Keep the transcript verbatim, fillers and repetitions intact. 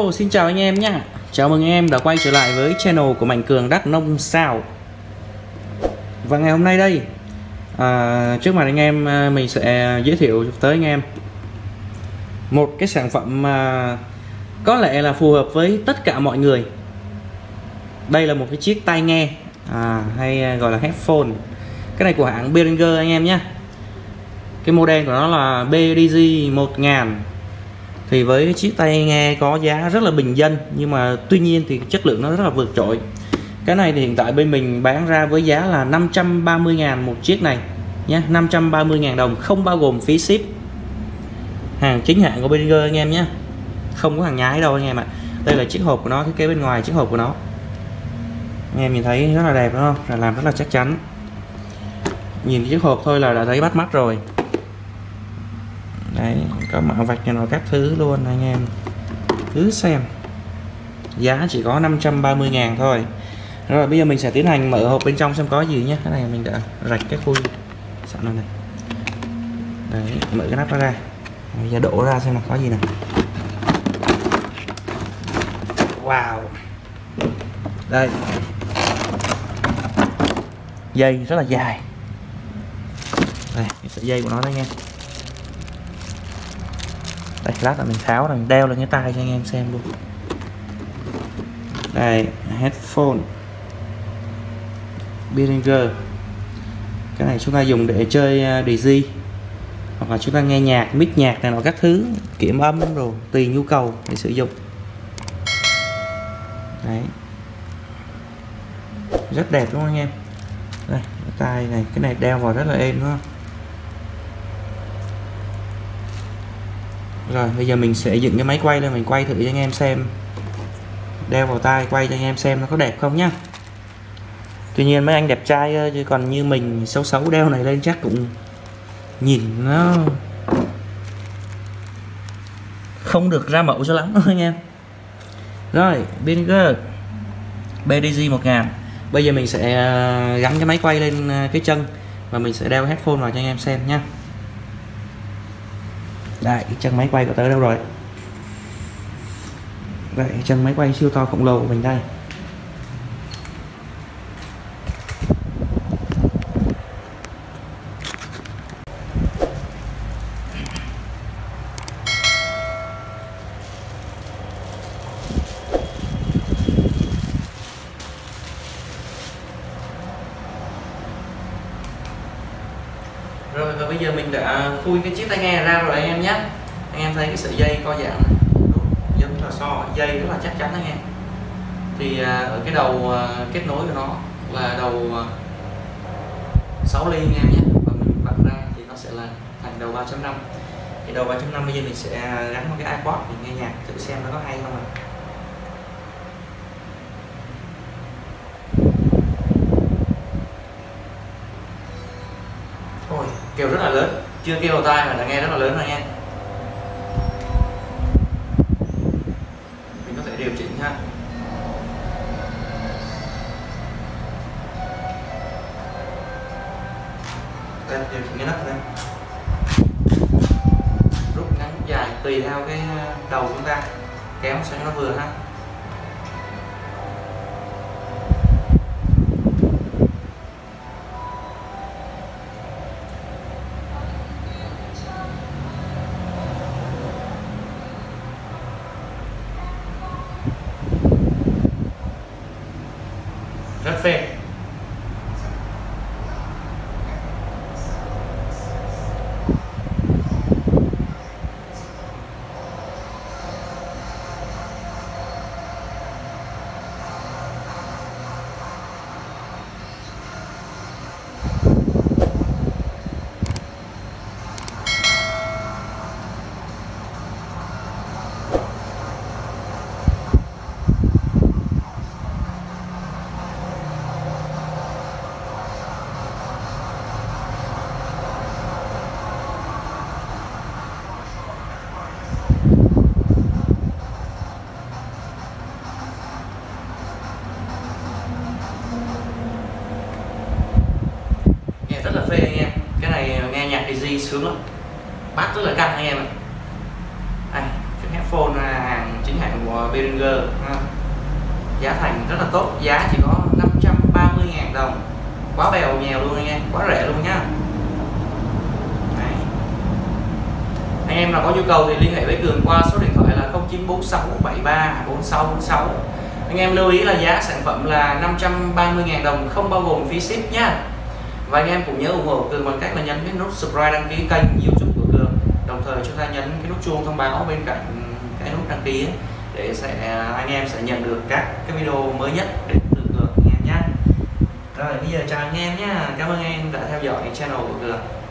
Hello, xin chào anh em nhé. Chào mừng anh em đã quay trở lại với channel của Mạnh Cường Đắk Nông Sao. Và ngày hôm nay đây, à, trước mặt anh em mình sẽ giới thiệu tới anh em một cái sản phẩm mà có lẽ là phù hợp với tất cả mọi người. Đây là một cái chiếc tai nghe à, hay gọi là headphone. Cái này của hãng Behringer anh em nhé. Cái model của nó là B D J một nghìn. Thì với cái chiếc tai nghe có giá rất là bình dân, nhưng mà tuy nhiên thì chất lượng nó rất là vượt trội. Cái này thì hiện tại bên mình bán ra với giá là năm trăm ba mươi ngàn một chiếc này nhé, năm trăm ba mươi ngàn đồng, không bao gồm phí ship. Hàng chính hãng của Behringer anh em nhé, không có hàng nhái đâu anh em ạ. Đây là chiếc hộp của nó, thiết kế bên ngoài chiếc hộp của nó, anh em nhìn thấy rất là đẹp đúng không, là làm rất là chắc chắn. Nhìn chiếc hộp thôi là đã thấy bắt mắt rồi. Đấy, có mã vạch cho nó các thứ luôn anh em cứ xem. Giá chỉ có năm trăm ba mươi ngàn thôi. Rồi bây giờ mình sẽ tiến hành mở hộp bên trong xem có gì nhé. Cái này mình đã rạch cái khui sẵn rồi này. Đấy, mở cái nắp nó ra. Bây giờ đổ ra xem là có gì nào. Wow. Đây, dây rất là dài. Đây, cái sợi dây của nó đây nha. Đây, lát là mình tháo rồi mình đeo lên cái tai cho anh em xem luôn. Đây, headphone Behringer. Cái này chúng ta dùng để chơi D J, hoặc là chúng ta nghe nhạc, mix nhạc này nọ các thứ, kiểm âm rồi tùy nhu cầu để sử dụng. Đấy, rất đẹp đúng không anh em. Đây, cái tai này, cái này đeo vào rất là êm đúng không. Rồi bây giờ mình sẽ dựng cái máy quay lên, mình quay thử cho anh em xem, đeo vào tai quay cho anh em xem nó có đẹp không nhá. Tuy nhiên mấy anh đẹp trai chứ còn như mình xấu xấu đeo này lên chắc cũng nhìn nó không được ra mẫu cho lắm anh em. Rồi Behringer B D J một nghìn. Bây giờ mình sẽ gắn cái máy quay lên cái chân và mình sẽ đeo headphone vào cho anh em xem nhá. Đây, cái chân máy quay của tớ đâu rồi? Đây, chân máy quay siêu to khổng lồ của mình đây. Rồi và bây giờ mình đã khui cái chiếc tai nghe ra rồi anh em nhé. Anh em thấy cái sợi dây co giãn giống như là so dây rất là chắc chắn anh em. Thì ở cái đầu kết nối của nó là đầu sáu ly anh em nhé, và mình bật ra thì nó sẽ là thành đầu ba chấm năm. Thì đầu ba chấm năm bây giờ mình sẽ gắn một cái iPod để nghe nhạc thử xem nó có hay không ạ. Ôi, kêu rất là lớn, chưa kêu vào tai mà đã nghe rất là lớn rồi nha. Mình có thể điều chỉnh ha. Đây, điều chỉnh cái nấc này, rút ngắn dài tùy theo cái đầu chúng ta kéo sao cho nó vừa ha. Rất phê. Rất là phê anh em. Cái này nghe nhạc D J sướng lắm, bass rất là căng anh em ạ. Đây, cái headphone hàng chính hãng của Behringer ha. Giá thành rất là tốt, giá chỉ có năm trăm ba mươi ngàn đồng, quá bèo nhèo luôn anh em, quá rẻ luôn nhá. Đấy. Anh em nào có nhu cầu thì liên hệ với Cường qua số điện thoại là không chín bốn sáu bảy ba bốn sáu bốn sáu. Anh em lưu ý là giá sản phẩm là năm trăm ba mươi ngàn đồng, không bao gồm phí ship nhá. Và anh em cũng nhớ ủng hộ Cường bằng cách là nhấn cái nút subscribe, đăng ký kênh YouTube của Cường, đồng thời chúng ta nhấn cái nút chuông thông báo bên cạnh cái nút đăng ký ấy, để sẽ anh em sẽ nhận được các cái video mới nhất đến từ Cường anh em nhé. Rồi bây giờ chào anh em nhé, cảm ơn anh em đã theo dõi channel của Cường.